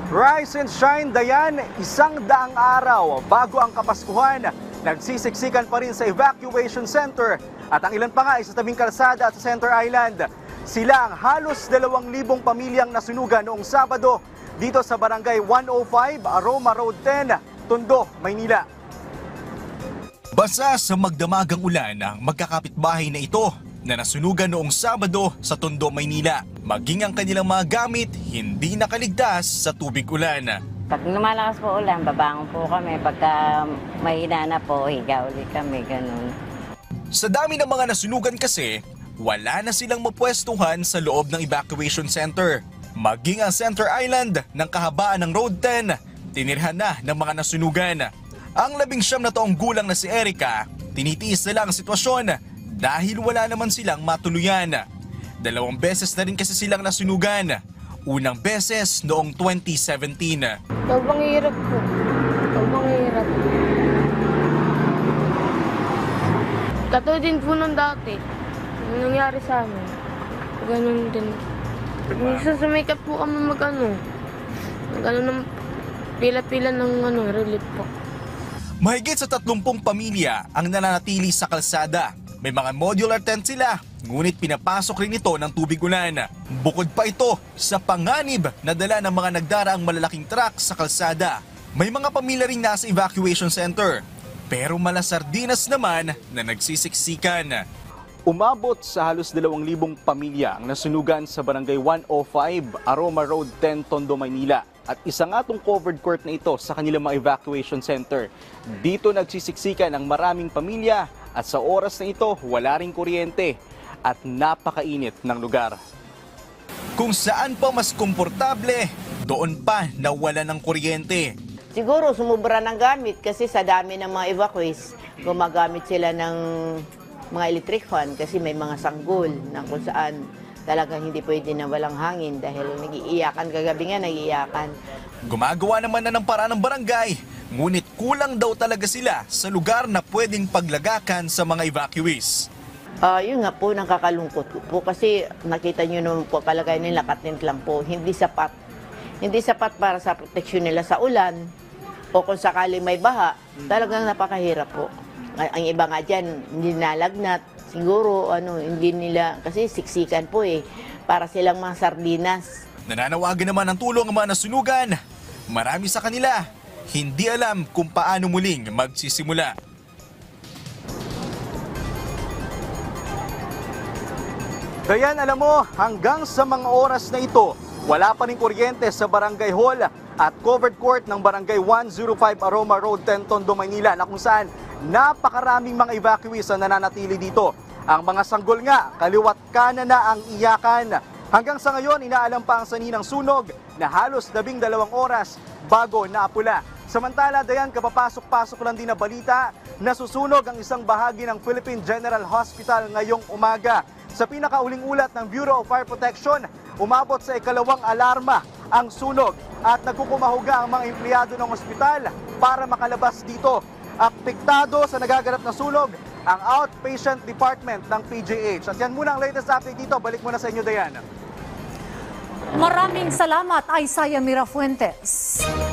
Rise and shine, Dayan, 100 araw bago ang Kapaskuhan, nagsisiksikan pa rin sa evacuation center at ang ilan pa nga ay sa tabing kalsada at sa Center Island. Sila ang halos 2,000 pamilyang nasunugan noong Sabado dito sa Barangay 105, Aroma Road 10, Tondo, Maynila. Basa sa magdamagang ulan ang magkakapitbahay na ito na nasunugan noong Sabado sa Tondo, Maynila. Maging ang kanilang mga gamit hindi nakaligtas sa tubig ulan. Pag lumalakas po ulan, babangon po kami. Pagka mahina na po, higa ulit kami, ganun. Sa dami ng mga nasunugan kasi, wala na silang mapwestuhan sa loob ng evacuation center. Maging ang Center Island ng kahabaan ng Road 10, tinirhan na ng mga nasunugan. Ang 19 na taong gulang na si Erica, tinitiis na lang ang sitwasyon dahil wala naman silang matuluyan. 2 beses na rin kasi silang nasunugan. Unang beses noong 2017. Sobrang hirap po. Sobrang hirap. Katulad din po nung dati. Yung nangyari sa amin. Ganun din. Susumikap po kami mag-ano. Mag-ano ng pila-pila ng relief po. Mahigit sa 30 pamilya ang nananatili sa kalsada. May mga modular tent sila, ngunit pinapasok rin ito ng tubig ulan. Bukod pa ito sa panganib na dala ng mga nagdaraang malalaking truck sa kalsada. May mga pamilya rin nasa evacuation center, pero malasardinas naman na nagsisiksikan. Umabot sa halos 2,000 pamilya ang nasunugan sa Barangay 105, Aroma Road 10, Tondo, Maynila. At isa nga itong covered court na ito sa kanilang mga evacuation center. Dito nagsisiksikan ang maraming pamilya at sa oras na ito wala ring kuryente at napakainit ng lugar. Kung saan pa mas komportable, doon pa nawala ng kuryente. Siguro sumubra ng gamit kasi sa dami ng mga evacuees, gumagamit sila ng mga electric fan kasi may mga sanggol na kung saan talagang hindi pwede na walang hangin dahil nag-iiyakan, kagabi nga nag-iiyakan. Gumagawa naman na ng paraan ng barangay, ngunit kulang daw talaga sila sa lugar na pwedeng paglagakan sa mga evacuees. Yun nga po, nakakalungkot po kasi nakita nyo naman po kalagay nila katent lang po, hindi sapat. Hindi sapat para sa proteksyon nila sa ulan o kung sakaling may baha, talagang napakahirap po. Ang iba nga dyan, hindi nalagnat. Siguro, hindi nila, kasi siksikan po para silang mga sardinas. Nananawagan naman ng tulong ang mga nasunugan. Marami sa kanila, hindi alam kung paano muling magsisimula. Dayan, alam mo, hanggang sa mga oras na ito, wala pa rin kuryente sa Barangay Hall at covered court ng Barangay 105 Aroma Road 10, Tondo, Maynila na kung saan napakaraming mga evacuees ang nananatili dito. Ang mga sanggol nga, kaliwat kanan na ang iyakan. Hanggang sa ngayon, inaalam pa ang sanhi ng sunog na halos 12 oras bago naapula. Samantala, Dayan, kapapasok-pasok lang din na balita, nasusunog ang isang bahagi ng Philippine General Hospital ngayong umaga. Sa pinakauling ulat ng Bureau of Fire Protection, umabot sa ikalawang alarma ang sunog at nagkukumahuga ang mga empleyado ng ospital para makalabas dito. Apektado sa nagaganap na sunog ang outpatient department ng PGH. At yan muna ang latest update dito. Balik muna sa inyo, Dayan. Maraming salamat, Isaiah Mirafuentes.